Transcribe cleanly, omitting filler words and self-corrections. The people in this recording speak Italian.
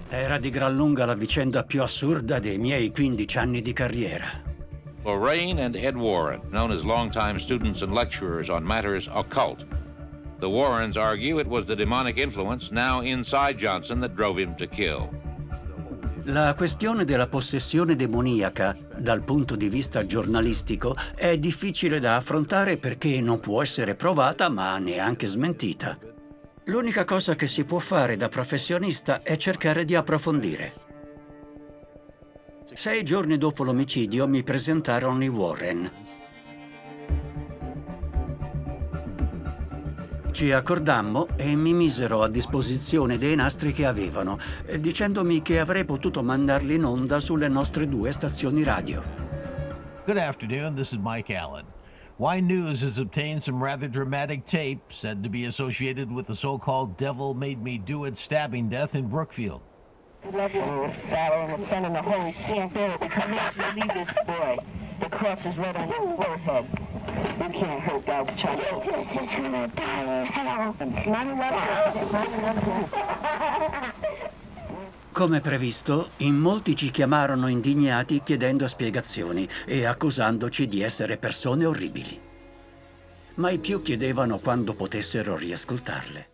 Era di gran lunga la vicenda più assurda dei miei 15 anni di carriera. Lorraine and Ed Warren, known as longtime students and lecturers on matters occult. The Warrens argue it was the demonic influence now inside Johnson that drove him to kill. La questione della possessione demoniaca, dal punto di vista giornalistico, è difficile da affrontare perché non può essere provata ma neanche smentita. L'unica cosa che si può fare da professionista è cercare di approfondire. 6 giorni dopo l'omicidio mi presentarono i Warren. Ci accordammo e mi misero a disposizione dei nastri che avevano, dicendomi che avrei potuto mandarli in onda sulle nostre 2 stazioni radio. Good afternoon, this is Mike Allen. Y News has obtained some rather dramatic tape said to be associated with the so-called Devil Made Me Do It stabbing death in Brookfield. The love of the Father and the Son and the Holy Spirit, come out and leave this boy. The cross is right on his forehead. You can't hurt God's child. He's gonna die in hell. Come previsto, in molti ci chiamarono indignati chiedendo spiegazioni e accusandoci di essere persone orribili. Mai più chiedevano quando potessero riascoltarle.